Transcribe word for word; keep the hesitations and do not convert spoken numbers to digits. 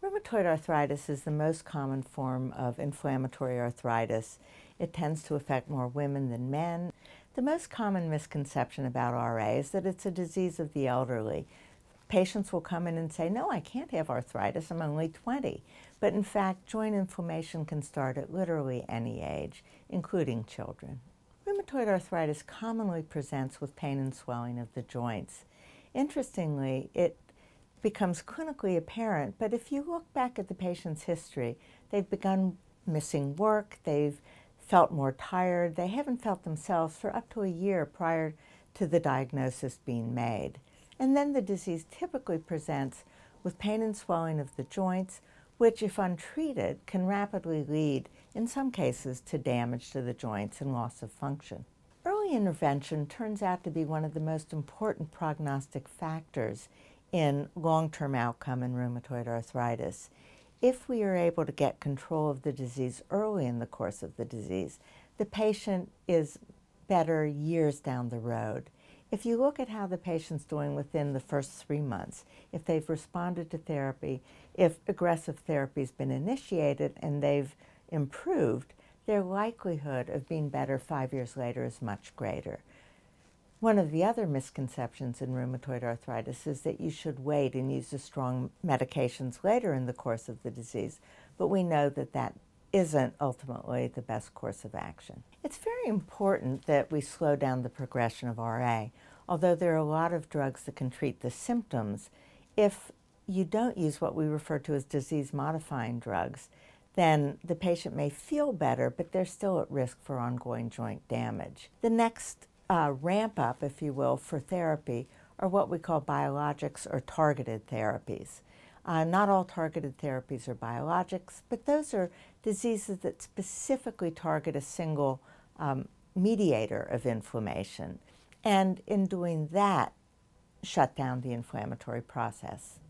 Rheumatoid arthritis is the most common form of inflammatory arthritis. It tends to affect more women than men. The most common misconception about R A is that it's a disease of the elderly. Patients will come in and say, no, I can't have arthritis, I'm only twenty. But in fact, joint inflammation can start at literally any age, including children. Rheumatoid arthritis commonly presents with pain and swelling of the joints. Interestingly, it becomes clinically apparent, but if you look back at the patient's history, they've begun missing work, they've felt more tired, they haven't felt themselves for up to a year prior to the diagnosis being made. And then the disease typically presents with pain and swelling of the joints, which, if untreated, can rapidly lead, in some cases, to damage to the joints and loss of function. Early intervention turns out to be one of the most important prognostic factors in long-term outcome in rheumatoid arthritis. If we are able to get control of the disease early in the course of the disease, the patient is better years down the road. If you look at how the patient's doing within the first three months, if they've responded to therapy, if aggressive therapy's been initiated and they've improved, their likelihood of being better five years later is much greater. One of the other misconceptions in rheumatoid arthritis is that you should wait and use the strong medications later in the course of the disease, but we know that that isn't ultimately the best course of action. It's very important that we slow down the progression of R A. Although there are a lot of drugs that can treat the symptoms, if you don't use what we refer to as disease-modifying drugs, then the patient may feel better, but they're still at risk for ongoing joint damage. The next uh, ramp up, if you will, for therapy are what we call biologics or targeted therapies. Uh, not all targeted therapies are biologics, but those are diseases that specifically target a single um, mediator of inflammation. And in doing that, shut down the inflammatory process.